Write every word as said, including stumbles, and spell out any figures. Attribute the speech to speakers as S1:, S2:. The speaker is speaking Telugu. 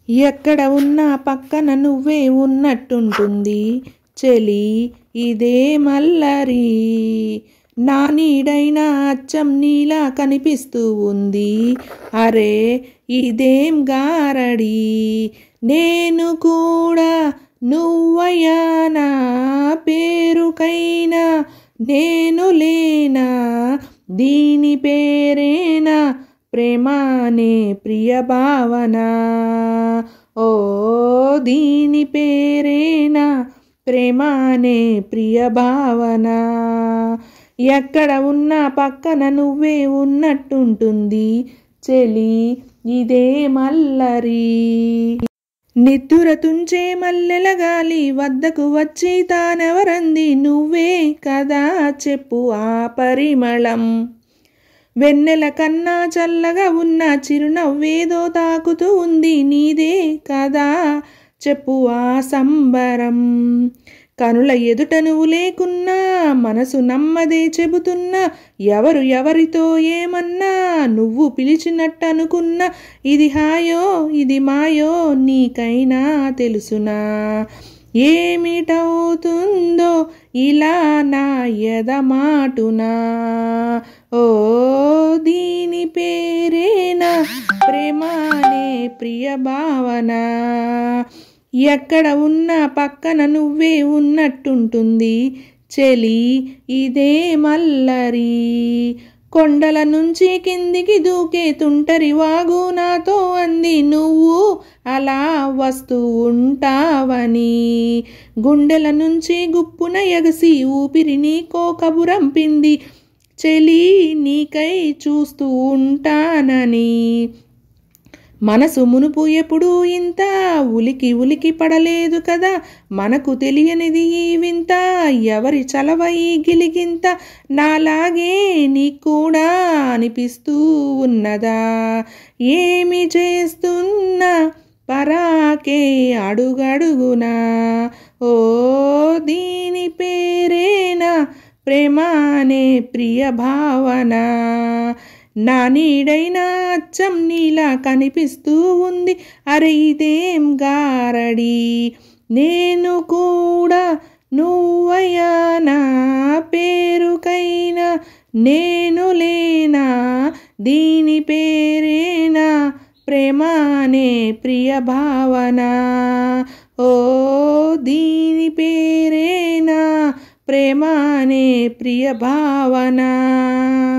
S1: ఎక్కడ ఉన్నా పక్కన నువ్వే ఉన్నట్టుంటుంది చెలి ఇదే మల్లరి. నా నీడైనా అచ్చం నీలా కనిపిస్తూ ఉంది. అరే ఇదేం గారడి. నేను కూడా నువ్వయ్యానా పేరుకైనా నేను లేనా. దీని పేరేనా ప్రేమానే ప్రియ భావన. ఓ దీని పేరేనా ప్రేమానే ప్రియ భావన. ఎక్కడ ఉన్నా పక్కన నువ్వే ఉన్నట్టుంటుంది చెలి ఇదే మల్లరి. నిద్దుర తుంచే మల్లెల గాలి వద్దకు వచ్చి తానెవరంది. నువ్వే కదా చెప్పు ఆ పరిమళం. వెన్నెల కన్నా చల్లగా ఉన్న చిరునవ్వేదో తాకుతూ ఉంది. నీదే కదా చెప్పు ఆ సంబరం. కనుల ఎదుట నువ్వు లేకున్నా మనసు నమ్మదే చెబుతున్నా. ఎవరు ఎవరితో ఏమన్నా నువ్వు పిలిచినట్టనుకున్నా. ఇది హాయో ఇది మాయో నీకైనా తెలుసునా. ఏమిటవుతుందో ఇలా నా ఎదమాటునా. ఓ దీని పేరేనా ప్రేమానే ప్రియ భావన. ఎక్కడ ఉన్నా పక్కన నువ్వే ఉన్నట్టుంటుంది చెలి ఇదే మల్లరి. కొండల నుంచి కిందికి దూకే తుంటరి వాగు నాతో అంది. నువ్వు అలా వస్తూ ఉంటావని. గుండెల నుంచి గుప్పున ఎగసి ఊపిరి నీకో కబురంపింది. చెలి నీకై చూస్తూ ఉంటానని. మనసు మునుపు ఎప్పుడు ఇంత ఉలికి ఉలికి పడలేదు కదా. మనకు తెలియనిది ఈ వింత ఎవరి చలవ ఈ గిలిగింత. నాలాగే నీకు కూడా అనిపిస్తూ ఉన్నదా. ఏమి చేస్తున్నా పరాకే అడుగడుగునా. ఓ దీని పేరేనా ప్రేమానే ప్రియ భావన. నా నీడైనా అచ్చం నీలా కనిపిస్తూ ఉంది. అరే ఇదేం గారడి. నేను కూడా నువ్వయ్యానా పేరుకైనా నేను లేనా. దీని పేరేనా ప్రేమానే ప్రియ భావన. ఓ దీని పేరేనా ప్రేమానే ప్రియ భావన.